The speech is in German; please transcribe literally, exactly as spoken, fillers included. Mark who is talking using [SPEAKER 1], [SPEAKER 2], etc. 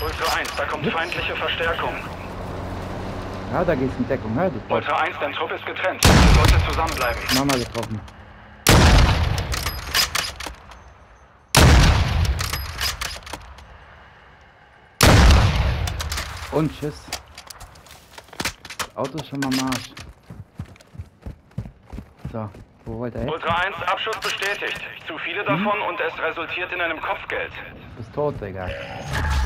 [SPEAKER 1] Ultra eins, da kommt feindliche Verstärkung.
[SPEAKER 2] Ja, da geht's in Deckung, hör du.
[SPEAKER 1] Ultra eins, dein Trupp ist getrennt. Du solltest zusammenbleiben.
[SPEAKER 2] Mama getroffen. Und tschüss. Das Auto ist schon mal am Arsch. So, wo wollt ihr hin?
[SPEAKER 1] Ultra eins, Abschuss bestätigt. Zu viele davon und es resultiert in einem Kopfgeld.
[SPEAKER 2] Du bist tot, Digga.